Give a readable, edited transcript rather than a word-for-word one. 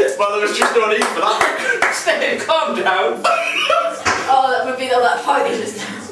Well, there was just no need for that. Stay, calm down. Oh, that would be all that fight just now.